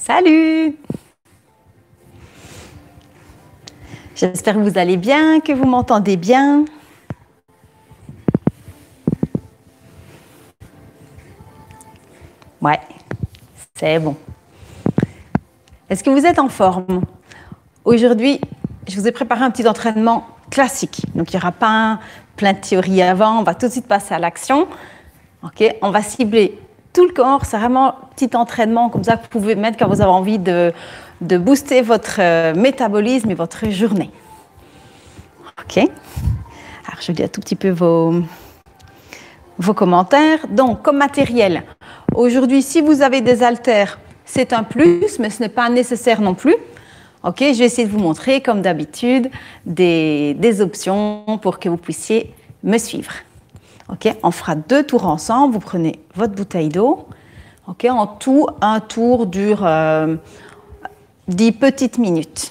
Salut! J'espère que vous allez bien, que vous m'entendez bien. Ouais, c'est bon. Est-ce que vous êtes en forme? Aujourd'hui, je vous ai préparé un petit entraînement classique. Donc, il n'y aura pas plein de théories avant. On va tout de suite passer à l'action. Okay, on va cibler tout le corps. C'est vraiment un petit entraînement comme ça que vous pouvez mettre quand vous avez envie de booster votre métabolisme et votre journée. OK. Alors, je lis un tout petit peu vos commentaires. Donc, comme matériel, aujourd'hui, si vous avez des haltères, c'est un plus, mais ce n'est pas nécessaire non plus. OK, je vais essayer de vous montrer, comme d'habitude, des options pour que vous puissiez me suivre. OK, on fera 2 tours ensemble. Vous prenez votre bouteille d'eau. OK, en tout, un tour dure 10 petites minutes.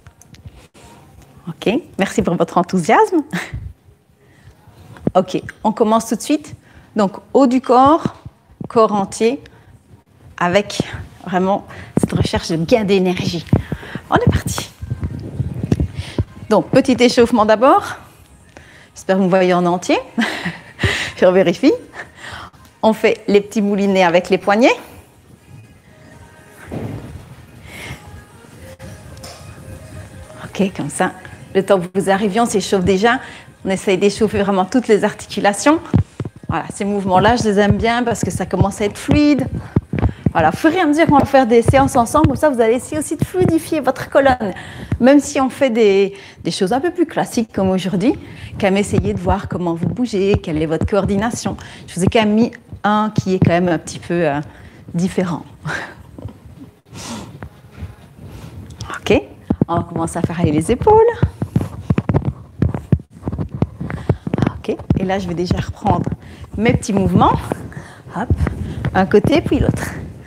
OK, merci pour votre enthousiasme. OK, on commence tout de suite. Donc, haut du corps, corps entier, avec vraiment cette recherche de gain d'énergie. On est parti. Donc, petit échauffement d'abord. J'espère que vous me voyez en entier. Je vérifie. On fait les petits moulinets avec les poignets. OK, comme ça. Le temps que vous arriviez, on s'échauffe déjà. On essaye d'échauffer vraiment toutes les articulations. Voilà, ces mouvements-là, je les aime bien parce que ça commence à être fluide. Voilà, au fur et à mesure qu'on va faire des séances ensemble, comme ça, vous allez essayer aussi de fluidifier votre colonne. Même si on fait des choses un peu plus classiques comme aujourd'hui, quand même essayer de voir comment vous bougez, quelle est votre coordination. Je vous ai quand même mis un qui est quand même un petit peu différent. OK, on va commencer à faire aller les épaules. OK, et là, je vais déjà reprendre mes petits mouvements. Hop, un côté puis l'autre.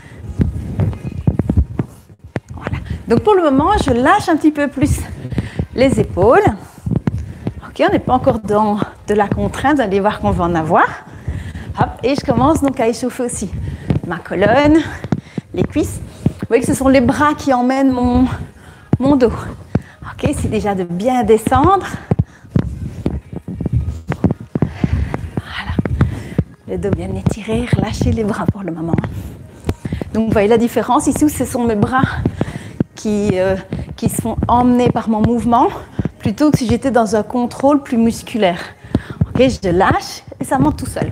Donc pour le moment, je lâche un petit peu plus les épaules. OK, on n'est pas encore dans de la contrainte, vous allez voir qu'on va en avoir. Hop, et je commence donc à échauffer aussi ma colonne, les cuisses. Vous voyez que ce sont les bras qui emmènent mon dos. OK, c'est déjà de bien descendre. Voilà, le dos bien étiré, relâchez les bras pour le moment. Donc vous voyez la différence ici, ce sont mes bras qui se font emmener par mon mouvement, plutôt que si j'étais dans un contrôle plus musculaire. OK, je lâche et ça monte tout seul.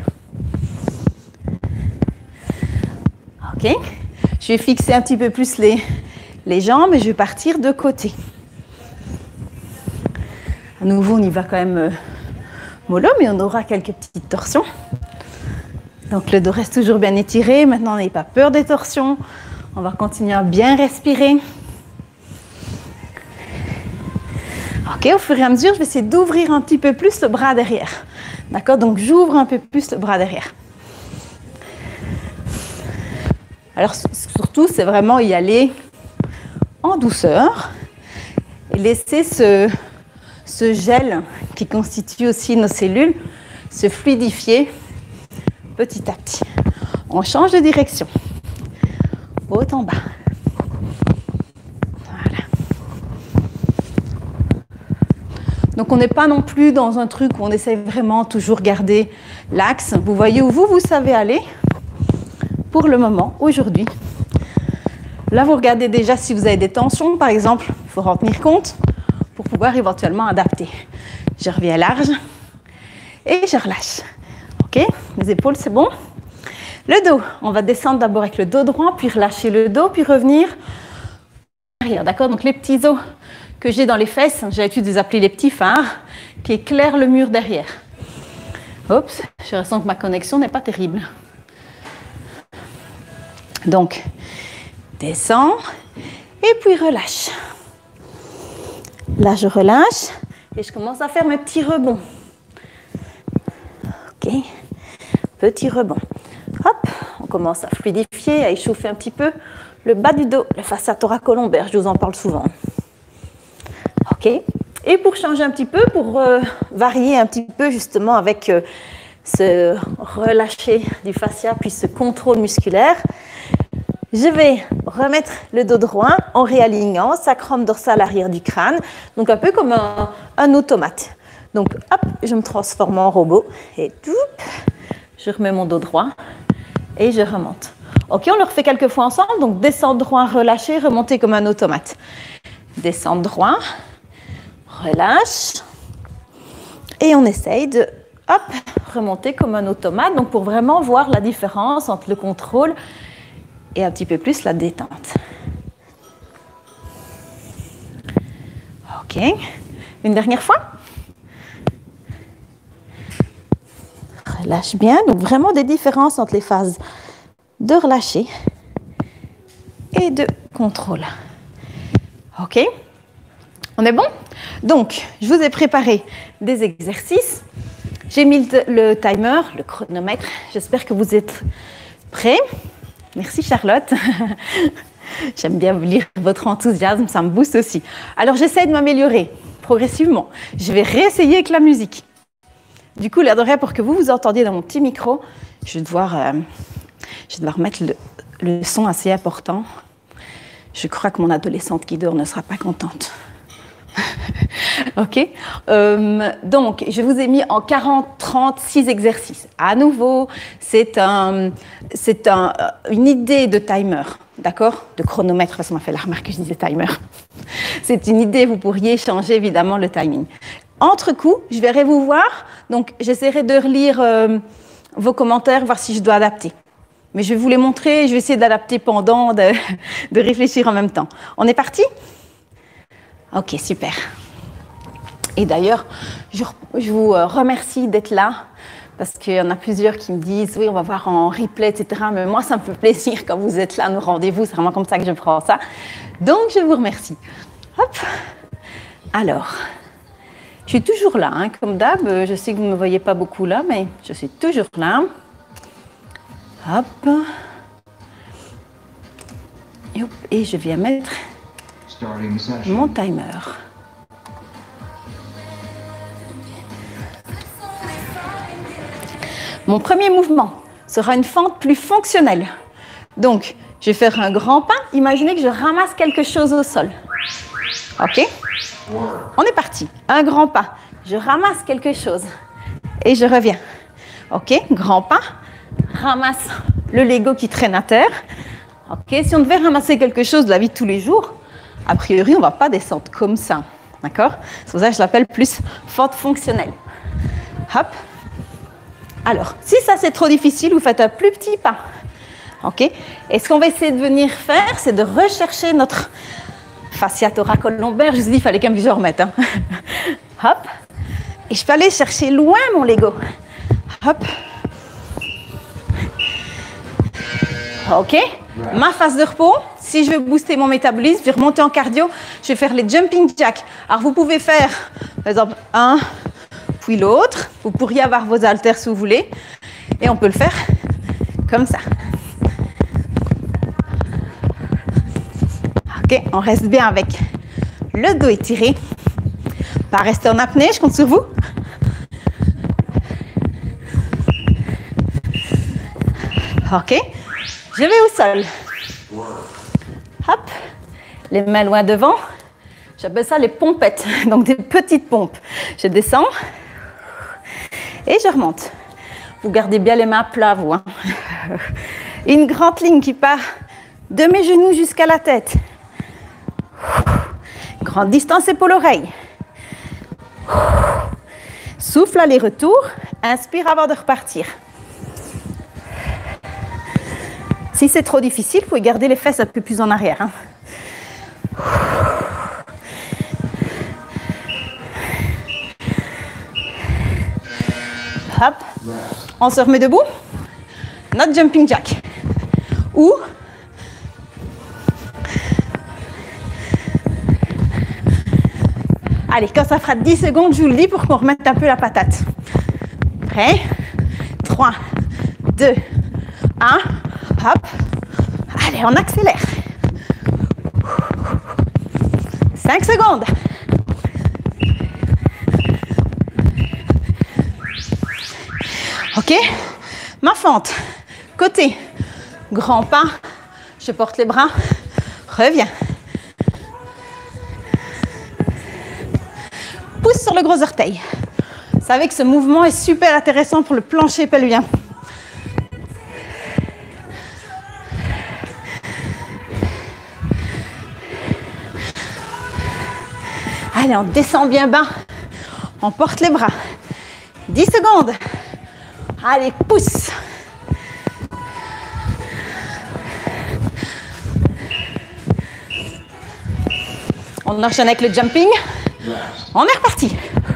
OK, je vais fixer un petit peu plus les jambes et je vais partir de côté. À nouveau, on y va quand même mollo, mais on aura quelques petites torsions. Donc le dos reste toujours bien étiré. Maintenant, n'ayez pas peur des torsions. On va continuer à bien respirer. OK, au fur et à mesure, je vais essayer d'ouvrir un petit peu plus le bras derrière. D'accord? Donc, j'ouvre un peu plus le bras derrière. Alors, surtout, c'est vraiment y aller en douceur et laisser ce gel qui constitue aussi nos cellules se fluidifier petit à petit. On change de direction. Haut en bas. Donc, on n'est pas non plus dans un truc où on essaie vraiment toujours garder l'axe. Vous voyez où vous savez aller pour le moment, aujourd'hui. Là, vous regardez déjà si vous avez des tensions, par exemple. Il faut en tenir compte pour pouvoir éventuellement adapter. Je reviens large et je relâche. OK, les épaules, c'est bon. Le dos, on va descendre d'abord avec le dos droit, puis relâcher le dos, puis revenir arrière. D'accord? Donc, les petits os que j'ai dans les fesses, j'ai l'habitude de les appeler les petits phares, qui éclairent le mur derrière. Oups, je ressens que ma connexion n'est pas terrible. Donc, descends et puis relâche. Là, je relâche et je commence à faire mes petits rebonds. OK, petit rebond. Hop, on commence à fluidifier, à échauffer un petit peu le bas du dos, le fascia thoracolombaire, je vous en parle souvent. OK. Et pour changer un petit peu, pour varier un petit peu justement avec ce relâcher du fascia puis ce contrôle musculaire, je vais remettre le dos droit en réalignant, sacrum dorsal arrière du crâne, donc un peu comme un automate. Donc, hop, je me transforme en robot et tout, je remets mon dos droit et je remonte. Ok, on le refait quelques fois ensemble, donc descendre droit, relâcher, remonter comme un automate. Descendre droit, relâche, et on essaye de, hop, remonter comme un automate, donc pour vraiment voir la différence entre le contrôle et un petit peu plus la détente. Ok, une dernière fois. Relâche bien, donc vraiment des différences entre les phases de relâcher et de contrôle. Ok, on est bon? Donc, je vous ai préparé des exercices. J'ai mis le timer, le chronomètre. J'espère que vous êtes prêts. Merci Charlotte. J'aime bien lire votre enthousiasme, ça me booste aussi. Alors, j'essaie de m'améliorer progressivement. Je vais réessayer avec la musique. Du coup, là, pour que vous vous entendiez dans mon petit micro, je vais devoir mettre le son assez important. Je crois que mon adolescente qui dort ne sera pas contente. Ok, donc je vous ai mis en 36 exercices. À nouveau, c'est une idée de timer, d'accord? De chronomètre, parce qu'on m'a fait la remarque que je disais timer. C'est une idée, vous pourriez changer évidemment le timing. Entre coups, je verrai vous voir, donc j'essaierai de relire vos commentaires, voir si je dois adapter. Mais je vais vous les montrer, je vais essayer d'adapter pendant, de réfléchir en même temps. On est parti? Ok, super. Et d'ailleurs, je vous remercie d'être là, parce qu'il y en a plusieurs qui me disent « Oui, on va voir en replay, etc. » Mais moi, ça me fait plaisir quand vous êtes là, nos rendez-vous, c'est vraiment comme ça que je prends ça. Donc, je vous remercie. Hop. Alors, je suis toujours là, hein, comme d'hab. Je sais que vous ne me voyez pas beaucoup là, mais je suis toujours là. Hop. Et je viens mettre mon timer. Mon premier mouvement sera une fente plus fonctionnelle. Donc, je vais faire un grand pas. Imaginez que je ramasse quelque chose au sol. Ok? On est parti. Un grand pas. Je ramasse quelque chose. Et je reviens. Ok? Grand pas. Ramasse le Lego qui traîne à terre. Ok? Si on devait ramasser quelque chose de la vie de tous les jours, a priori, on ne va pas descendre comme ça. D'accord? C'est pour ça que je l'appelle plus fente fonctionnelle. Hop. Alors, si ça c'est trop difficile, vous faites un plus petit pas. Ok? Et ce qu'on va essayer de venir faire, c'est de rechercher notre fascia thoracolombaire. Je vous ai dit, il fallait quand même que je remette. Hein. Hop. Et je peux aller chercher loin mon Lego. Hop. Ok? Ma phase de repos, si je veux booster mon métabolisme, je vais remonter en cardio, je vais faire les jumping jacks. Alors, vous pouvez faire, par exemple, un, puis l'autre. Vous pourriez avoir vos haltères si vous voulez. Et on peut le faire comme ça. Ok, on reste bien avec le dos étiré. Pas rester en apnée, je compte sur vous. Ok, je vais au sol. Hop, les mains loin devant. J'appelle ça les pompettes, donc des petites pompes. Je descends et je remonte. Vous gardez bien les mains à plat, vous. Hein. Une grande ligne qui part de mes genoux jusqu'à la tête. Grande distance épaule-oreille. Souffle aller-retour. Inspire avant de repartir. Si c'est trop difficile, vous pouvez garder les fesses un peu plus en arrière. Hein. Hop. On se remet debout. Notre jumping jack. Ou allez, quand ça fera 10 secondes, je vous le dis pour qu'on remette un peu la patate. Prêt? 3, 2, 1. Hop. Allez, on accélère. 5 secondes. Ok, ma fente, côté, grand pas, je porte les bras, Reviens. Pousse sur le gros orteil. Vous savez que ce mouvement est super intéressant pour le plancher pelvien. Allez, on descend bien bas. On porte les bras. 10 secondes. Allez, pousse. On enchaîne avec le jumping. On est reparti.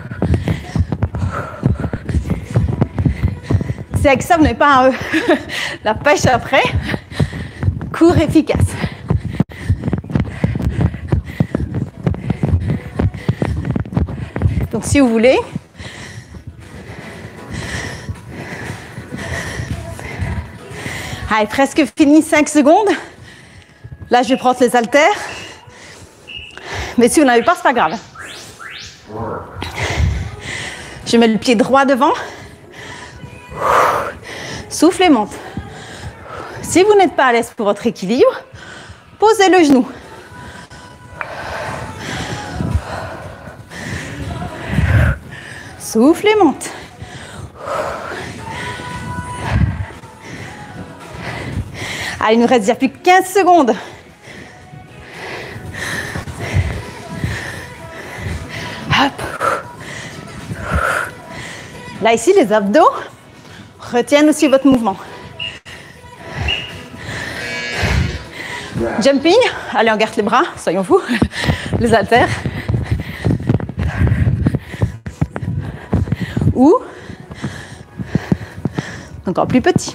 C'est avec ça, vous n'avez pas la pêche après. Court, efficace. Donc si vous voulez, allez, presque fini, 5 secondes. Là, je vais prendre les haltères. Mais si vous n'avez pas, c'est pas grave. Je mets le pied droit devant. Souffle et monte. Si vous n'êtes pas à l'aise pour votre équilibre, posez le genou. Souffle et monte. Allez, il nous reste déjà plus que 15 secondes. Hop. Là, ici, les abdos retiennent aussi votre mouvement. Jumping. Allez, on garde les bras, soyons fous. Les haltères. Ou encore plus petit.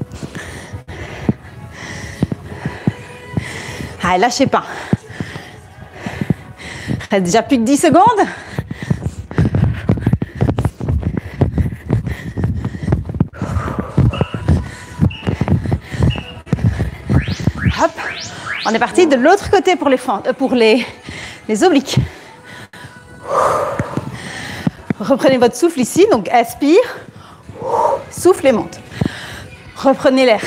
Allez, lâchez pas. Il reste déjà plus que 10 secondes. Hop. On est parti de l'autre côté pour les obliques. Reprenez votre souffle ici, donc expire, souffle et monte. Reprenez l'air.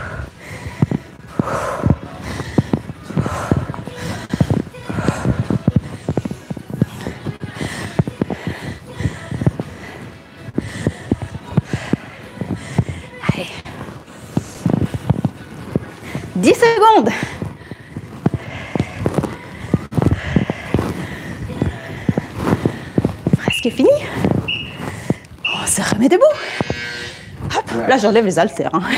Allez. 10 secondes. Presque fini. On se remet debout. Hop, là j'enlève les haltères. Hein.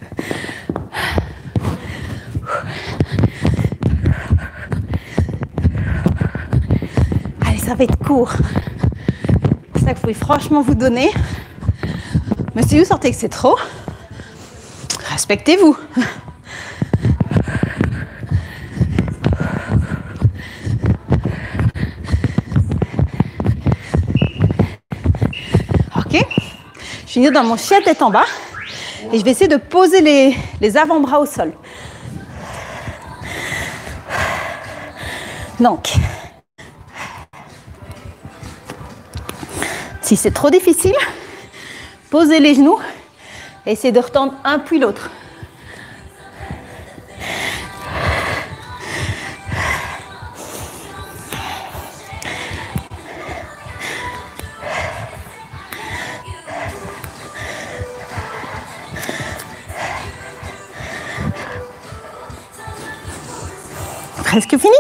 Allez, ça va être court. C'est ça que vous pouvez franchement vous donner. Mais si vous sentez que c'est trop, respectez-vous. Je vais venir dans mon chien tête en bas et je vais essayer de poser les avant-bras au sol. Donc, si c'est trop difficile, posez les genoux et essayez de retendre un puis l'autre. Presque fini.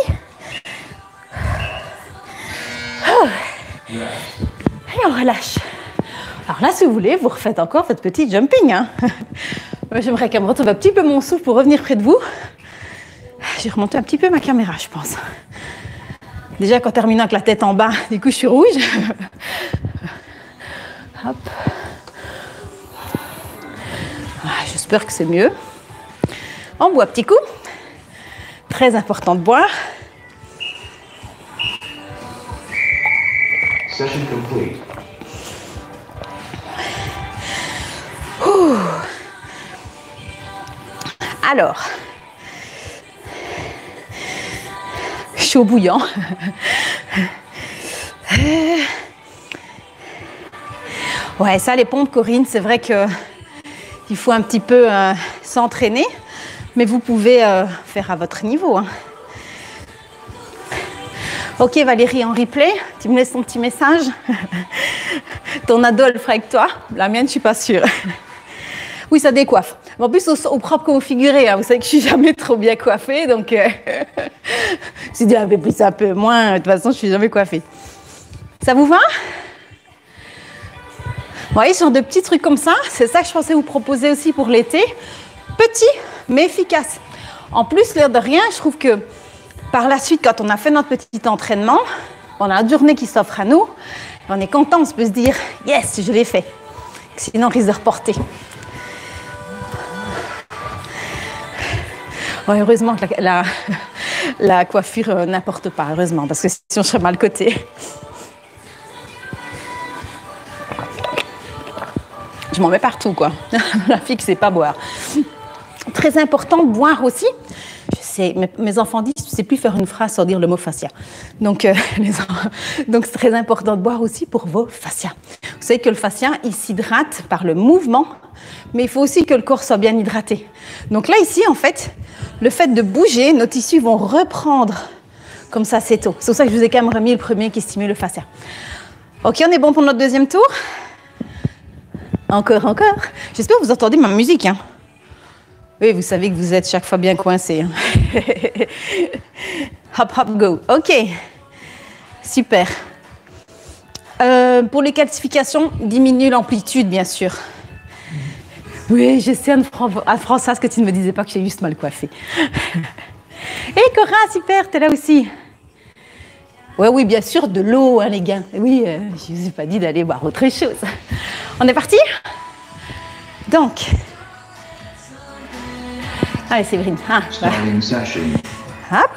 Et on relâche. Alors là, si vous voulez, vous refaites encore votre petit jumping. Hein. J'aimerais qu'elle me retrouve un petit peu mon souffle pour revenir près de vous. J'ai remonté un petit peu ma caméra, je pense. Déjà, qu'en terminant avec la tête en bas, du coup, je suis rouge. Hop. J'espère que c'est mieux. On boit un petit coup. Très important de boire. Session complete. Alors, chaud bouillant. Ouais, ça, les pompes, Corinne, c'est vrai que il faut un petit peu s'entraîner, mais vous pouvez faire à votre niveau. Hein. Ok Valérie, en replay, tu me laisses ton petit message. Ton ado, elle fera avec toi. La mienne, je suis pas sûre. Oui, ça décoiffe. En plus, au propre comme au figuré. Hein. Vous savez que je suis jamais trop bien coiffée, donc je me suis dit un peu plus, un peu moins. De toute façon, je suis jamais coiffée. Ça vous va? Vous voyez, ce genre de petits trucs comme ça, c'est ça que je pensais vous proposer aussi pour l'été. Petit, mais efficace. En plus, l'air de rien, je trouve que par la suite, quand on a fait notre petit entraînement, on a une journée qui s'offre à nous, on est content, on peut se dire « Yes, je l'ai fait ». Sinon, on risque de reporter. Ouais, heureusement que la coiffure n'importe pas, heureusement, parce que sinon je serais mal cotée. Je m'en mets partout, quoi. La fille qui ne sait pas boire. Très important de boire aussi. Je sais, mes enfants disent, tu ne sais plus faire une phrase sans dire le mot fascia. Donc c'est très important de boire aussi pour vos fascias. Vous savez que le fascia, il s'hydrate par le mouvement, mais il faut aussi que le corps soit bien hydraté. Donc là, ici, en fait, le fait de bouger, nos tissus vont reprendre comme ça assez tôt. C'est pour ça que je vous ai quand même remis le premier qui stimule le fascia. Ok, on est bon pour notre deuxième tour? Encore. J'espère que vous entendez ma musique. Hein. Oui, vous savez que vous êtes chaque fois bien coincés. Hein. Hop, hop, go. Ok, super. Pour les calcifications, diminue l'amplitude, bien sûr. Oui, je sais, Françoise, que tu ne me disais pas que j'ai juste mal coiffé. Et Cora, super, t'es là aussi. Oui, bien sûr, de l'eau, hein, les gars. Oui, je ne vous ai pas dit d'aller boire autre chose. On est parti? Donc. Allez, Séverine. Hop.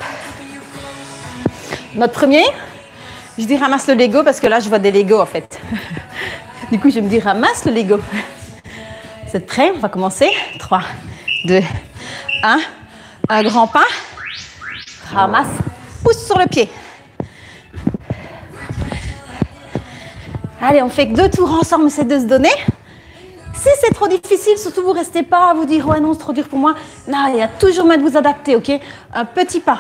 Notre premier, je dis ramasse le Lego parce que là, je vois des Legos en fait. Du coup, je me dis ramasse le Lego. Vous êtes prêts? On va commencer. 3, 2, 1. Un grand pas. Ramasse. Pousse sur le pied. Allez, on fait que 2 tours ensemble, c'est de se donner. Si c'est trop difficile, surtout vous ne restez pas à vous dire « Ouais, non, c'est trop dur pour moi ». Non, il y a toujours moyen de vous adapter, ok? Un petit pas.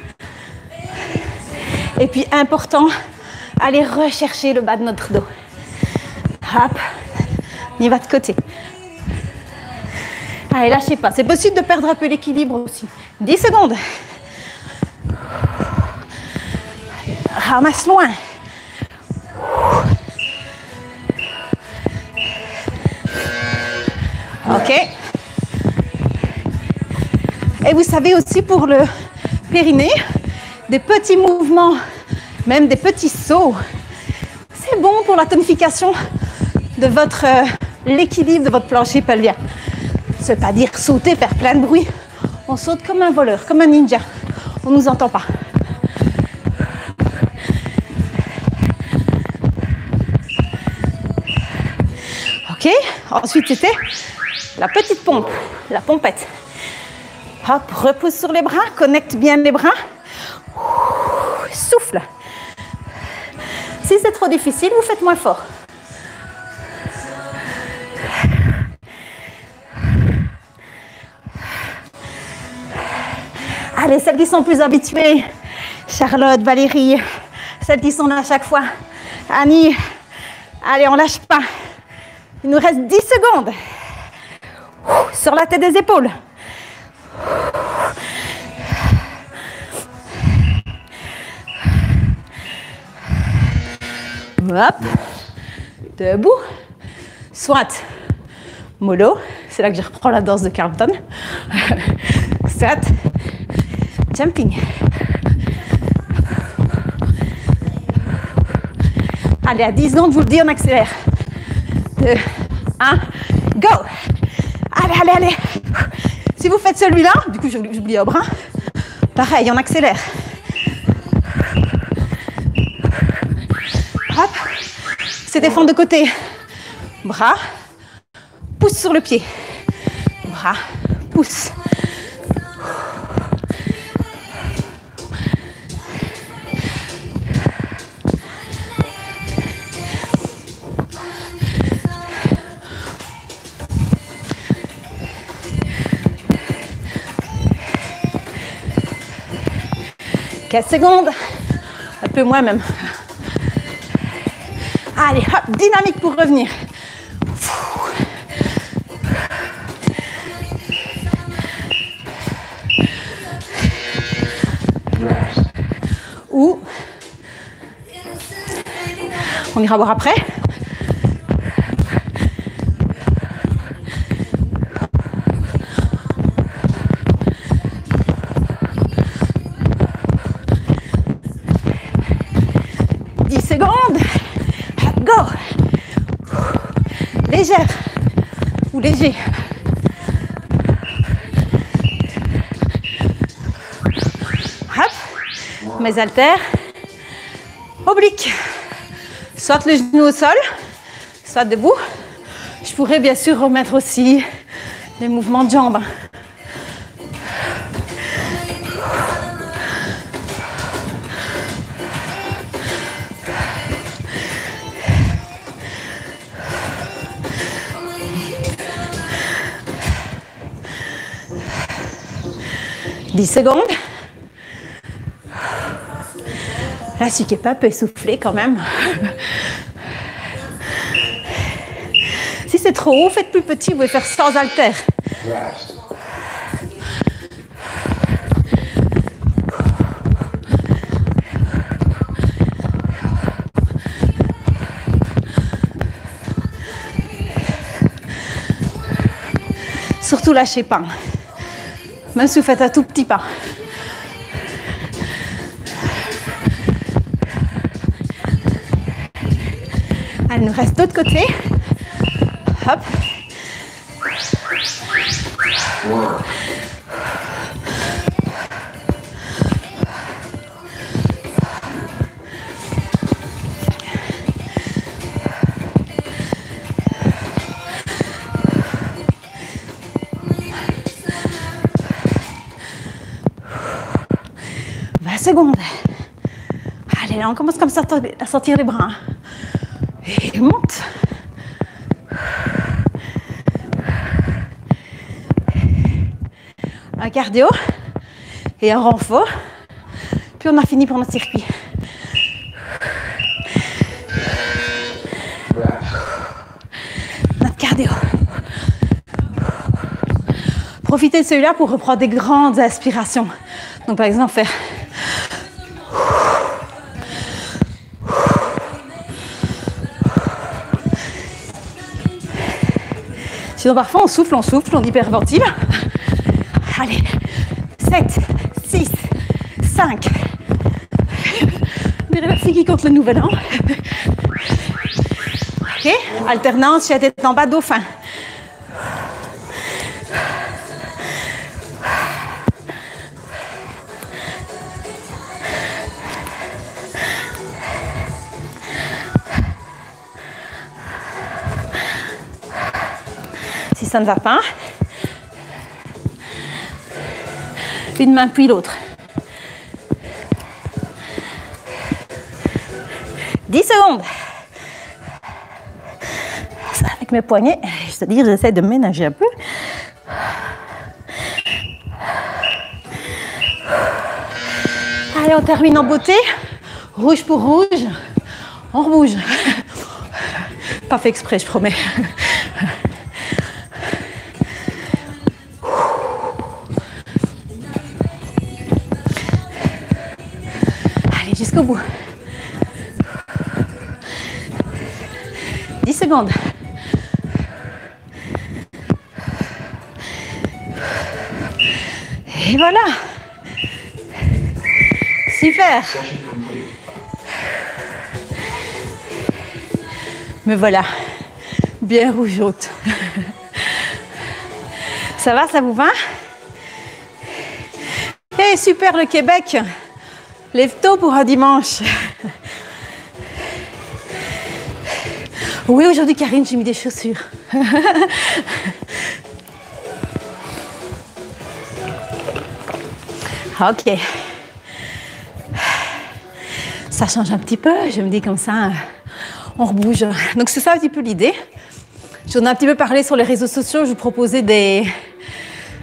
Et puis, important, allez rechercher le bas de notre dos. Hop, on y va de côté. Allez, lâchez pas. C'est possible de perdre un peu l'équilibre aussi. 10 secondes. Ramasse loin. Ok. Et vous savez aussi pour le périnée, des petits mouvements, même des petits sauts, c'est bon pour la tonification de votre l'équilibre de votre plancher pelvien. Ça ne veut pas dire sauter, faire plein de bruit. On saute comme un voleur, comme un ninja. On ne nous entend pas. Ok. Ensuite, c'était la petite pompe, la pompette. Hop, repose sur les bras, connecte bien les bras. Souffle. Si c'est trop difficile, vous faites moins fort. Allez, celles qui sont plus habituées, Charlotte, Valérie, celles qui sont là à chaque fois, Annie, allez, on lâche pas. Il nous reste 10 secondes. Sur la tête des épaules. Hop. Debout. Soit mollo. C'est là que je reprends la danse de Carlton. Soit jumping. Allez, à 10 secondes, je vous le dis, on accélère. 2, 1, go! Allez. Si vous faites celui-là, du coup, j'oublie au bras. Pareil, on accélère. Hop. C'est défendre de côté. Bras. Pousse sur le pied. Bras. Pousse. Secondes. Un peu moins même. Allez, hop, dynamique pour revenir. Ou on ira voir après. Go! Légère ou léger. Hop, mes haltères. Oblique. Soit le genou au sol, soit debout. Je pourrais bien sûr remettre aussi les mouvements de jambes. 10 secondes. Là, celui qui n'est pas un peu essoufflé quand même. Si c'est trop haut, faites plus petit, vous pouvez faire sans haltères. Surtout lâchez pas. Même si vous faites un tout petit pas. Allez, il nous reste l'autre côté. Hop. Secondes. Allez, là, on commence comme ça à sortir les bras. Et monte. Un cardio et un renfort. Puis on a fini pour notre circuit. Notre cardio. Profitez de celui-là pour reprendre des grandes inspirations. Donc par exemple, faire sinon parfois on souffle, on hyperventile. Allez, 7, 6, 5. Des reversés qui comptent le nouvel an. Ok, alternance, j'ai tête en bas, dauphin. Si ça ne va pas, une main puis l'autre. 10 secondes. Ça, avec mes poignets, c'est-à-dire j'essaie de ménager un peu. Allez, on termine en beauté. Rouge pour rouge. On rebouge. Pas fait exprès, je promets. Jusqu'au bout. 10 secondes. Et voilà. Super. Me voilà. Bien rougeoute. Ça va, ça vous va? Et super le Québec. Lève tôt pour un dimanche. Oui, aujourd'hui, Karine, j'ai mis des chaussures. Ok. Ça change un petit peu. Je me dis comme ça, on rebouge. Donc, c'est ça un petit peu l'idée. J'en ai un petit peu parlé sur les réseaux sociaux. Je vous proposais des...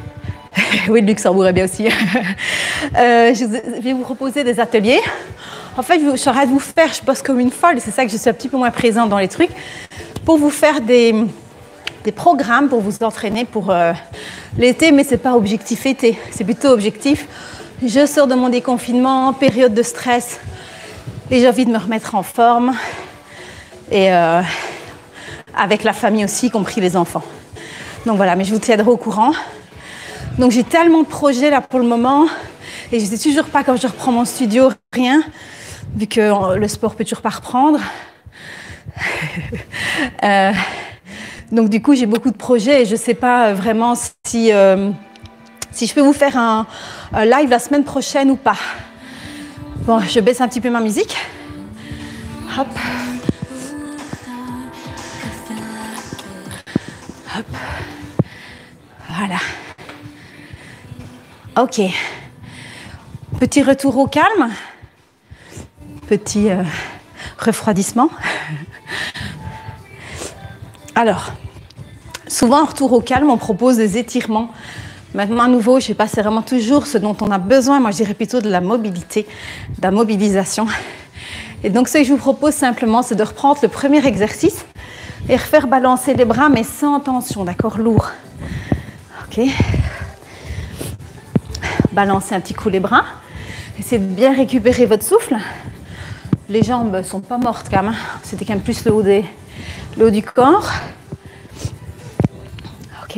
Oui, le Luxembourg est bien aussi. Je vais vous proposer des ateliers En fait, j'arrête de vous faire, je bosse comme une folle, c'est ça que je suis un petit peu moins présente dans les trucs, pour vous faire des programmes pour vous entraîner pour l'été, mais c'est pas objectif été, c'est plutôt objectif. Je sors de mon déconfinement, période de stress, et j'ai envie de me remettre en forme, et avec la famille aussi, y compris les enfants. Donc voilà, mais je vous tiendrai au courant. Donc j'ai tellement de projets là pour le moment, et je sais toujours pas quand je reprends mon studio, rien, vu que le sport peut toujours pas reprendre. Donc du coup, j'ai beaucoup de projets et je sais pas vraiment si je peux vous faire un live la semaine prochaine ou pas. Bon, je baisse un petit peu ma musique. Hop. Hop. Voilà. Ok. Petit retour au calme. Petit refroidissement. Alors, souvent en retour au calme, on propose des étirements. Maintenant, à nouveau, je ne sais pas, c'est vraiment toujours ce dont on a besoin. Moi, je dirais plutôt de la mobilité, de la mobilisation. Et donc, ce que je vous propose simplement, c'est de reprendre le premier exercice et refaire balancer les bras, mais sans tension, d'accord, lourd. Ok. Balancez un petit coup les bras. Essayez de bien récupérer votre souffle. Les jambes ne sont pas mortes quand même. C'était quand même plus le haut du corps. Ok.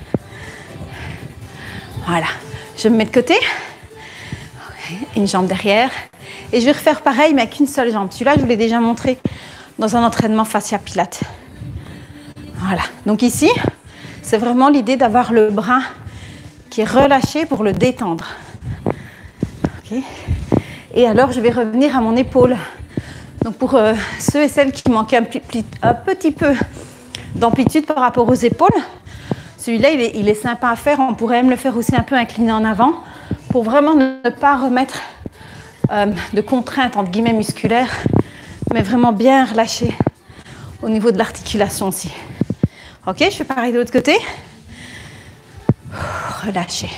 Voilà. Je me mets de côté. Okay. Une jambe derrière. Et je vais refaire pareil, mais avec une seule jambe. Celui-là, je vous l'ai déjà montré dans un entraînement fascia pilates. Voilà. Donc ici, c'est vraiment l'idée d'avoir le bras qui est relâché pour le détendre. Ok. Et alors, je vais revenir à mon épaule. Donc pour ceux et celles qui manquent un petit peu d'amplitude par rapport aux épaules, celui-là, il est sympa à faire. On pourrait même le faire aussi un peu incliné en avant pour vraiment ne pas remettre de contraintes, entre guillemets, musculaires, mais vraiment bien relâcher au niveau de l'articulation aussi. Ok, je fais pareil de l'autre côté. Relâchez.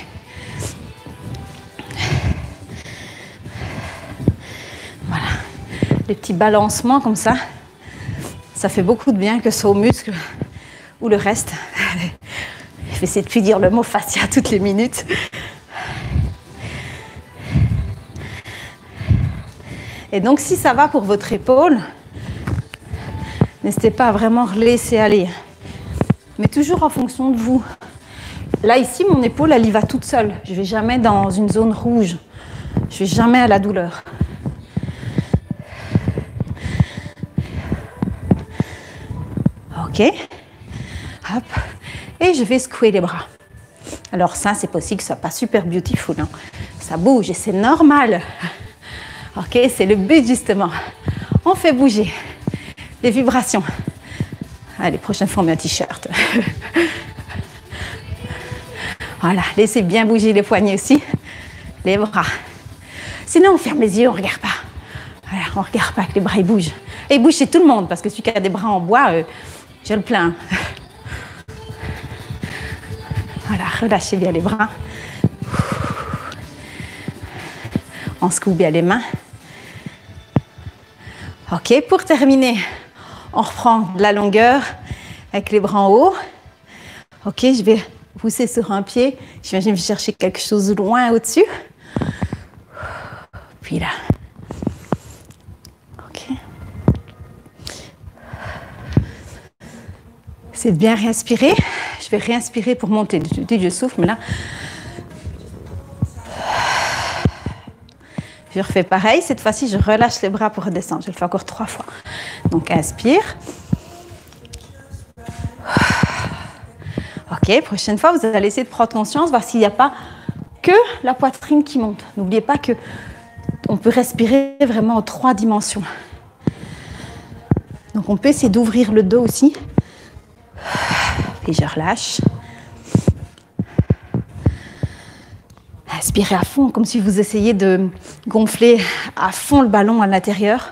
Voilà. Les petits balancements comme ça, ça fait beaucoup de bien, que ce soit aux muscles ou le reste. Je vais essayer de plus dire le mot fascia toutes les minutes. Et donc, si ça va pour votre épaule, n'hésitez pas à vraiment laisser aller. Mais toujours en fonction de vous. Là, ici, mon épaule, elle y va toute seule. Je ne vais jamais dans une zone rouge. Je ne vais jamais à la douleur. Ok. Hop. Et je vais secouer les bras. Alors ça, c'est possible que ce ne soit pas super beautiful. Hein. Ça bouge et c'est normal. Ok, c'est le but justement. On fait bouger les vibrations. Allez, prochaine fois, on met un t-shirt. Voilà, laissez bien bouger les poignets aussi, les bras. Sinon, on ferme les yeux, on ne regarde pas. Voilà, on ne regarde pas que les bras ils bougent. Et ils bougent chez tout le monde, parce que celui qui a des bras en bois, je le plains. Voilà, relâchez bien les bras. On secoue bien les mains. Ok, pour terminer, on reprend de la longueur avec les bras en haut. Ok, je vais pousser sur un pied. J'imagine que je vais chercher quelque chose loin au-dessus. Puis là. Ok. C'est de bien réinspirer. Je vais réinspirer pour monter. Je souffle, mais là... Je refais pareil. Cette fois-ci, je relâche les bras pour redescendre. Je le fais encore 3 fois. Donc, inspire. Ok, prochaine fois, vous allez essayer de prendre conscience, voir s'il n'y a pas que la poitrine qui monte. N'oubliez pas qu'on peut respirer vraiment en 3 dimensions. Donc, on peut essayer d'ouvrir le dos aussi. Et je relâche. Inspirez à fond, comme si vous essayiez de gonfler à fond le ballon à l'intérieur.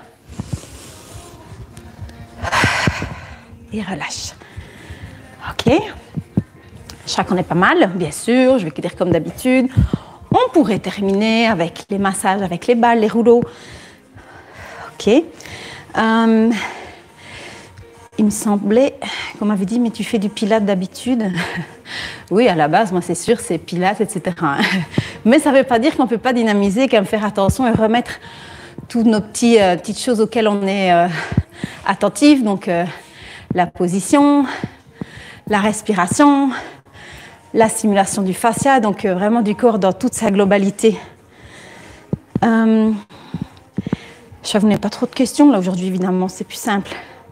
Et relâche. Ok. Je crois qu'on est pas mal, bien sûr. Je vais dire comme d'habitude. On pourrait terminer avec les massages, avec les balles, les rouleaux. Ok. Il me semblait qu'on m'avait dit, mais tu fais du pilates d'habitude? Oui, à la base, moi, c'est sûr, c'est pilates, etc. Mais ça ne veut pas dire qu'on ne peut pas dynamiser, qu'à me faire attention et remettre toutes nos petites choses auxquelles on est attentif. Donc, la position, la respiration, la stimulation du fascia, donc vraiment du corps dans toute sa globalité. Je vois que vous n'avez pas trop de questions là aujourd'hui, évidemment, c'est plus simple.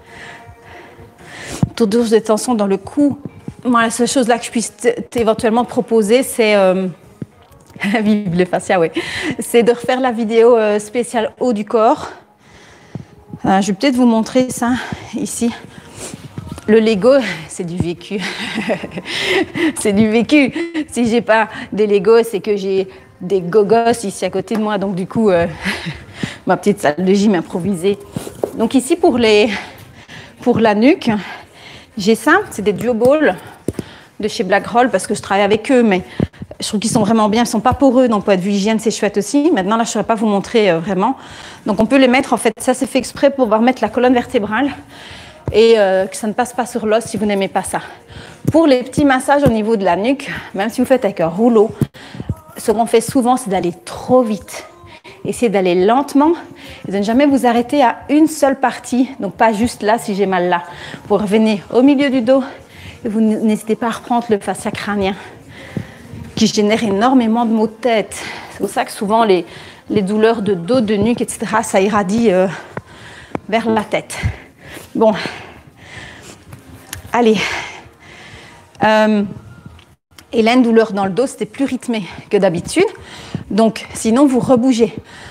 Taux de détention dans le cou. Moi, la seule chose là que je puisse éventuellement proposer, c'est vive le fascia, oui. C'est de refaire la vidéo spéciale haut du corps. Je vais peut-être vous montrer ça ici. Le Lego, c'est du vécu. C'est du vécu. Si j'ai pas des Legos, c'est que j'ai des gogos ici à côté de moi. Donc du coup, ma petite salle de gym improvisée. Donc ici pour la nuque, j'ai ça, c'est des duo balls de chez Blackroll parce que je travaille avec eux, mais je trouve qu'ils sont vraiment bien. Ils ne sont pas poreux, donc point de vue hygiène, c'est chouette aussi. Maintenant, là, je ne saurais pas vous montrer vraiment. Donc, on peut les mettre, en fait, ça, c'est fait exprès pour pouvoir mettre la colonne vertébrale et que ça ne passe pas sur l'os si vous n'aimez pas ça. Pour les petits massages au niveau de la nuque, même si vous faites avec un rouleau, ce qu'on fait souvent, c'est d'aller trop vite. Essayez d'aller lentement et de ne jamais vous arrêter à une seule partie. Donc, pas juste là, si j'ai mal là. Vous revenez au milieu du dos et vous n'hésitez pas à reprendre le fascia crânien qui génère énormément de maux de tête. C'est pour ça que souvent, les douleurs de dos, de nuque, etc., ça irradie vers la tête. Bon. Allez. Hélène, douleur dans le dos, c'était plus rythmé que d'habitude. Donc, sinon, vous rebougez.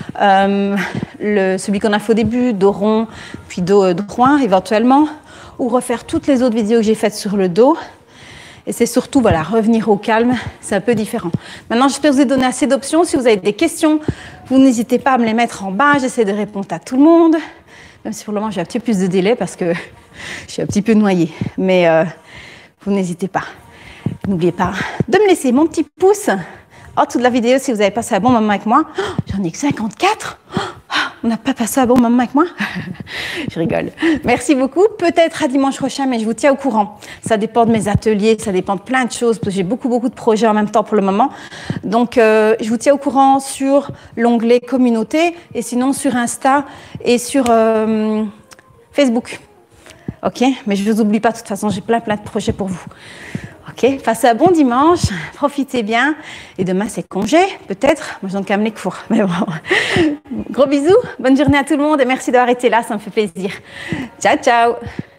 Celui qu'on a fait au début, dos rond, puis dos droit, éventuellement. Ou refaire toutes les autres vidéos que j'ai faites sur le dos. Et c'est surtout, voilà, revenir au calme. C'est un peu différent. Maintenant, j'espère vous ai donné assez d'options. Si vous avez des questions, vous n'hésitez pas à me les mettre en bas. J'essaie de répondre à tout le monde. Même si pour le moment, j'ai un petit peu plus de délai parce que je suis un petit peu noyée. Mais vous n'hésitez pas. N'oubliez pas de me laisser mon petit pouce en dessous de la vidéo si vous avez passé un bon moment avec moi. Oh, j'en ai que 54. Oh, on n'a pas passé un bon moment avec moi. Je rigole. Merci beaucoup. Peut-être à dimanche prochain, mais je vous tiens au courant. Ça dépend de mes ateliers, ça dépend de plein de choses, parce que j'ai beaucoup de projets en même temps pour le moment. Donc, je vous tiens au courant sur l'onglet communauté et sinon sur Insta et sur Facebook. Ok? Mais je ne vous oublie pas, de toute façon, j'ai plein de projets pour vous. Ok, passez un bon dimanche, profitez bien. Et demain, c'est congé, peut-être. Moi, je donne quand même les cours. Mais bon. Gros bisous, bonne journée à tout le monde et merci d'avoir été là, ça me fait plaisir. Ciao, ciao.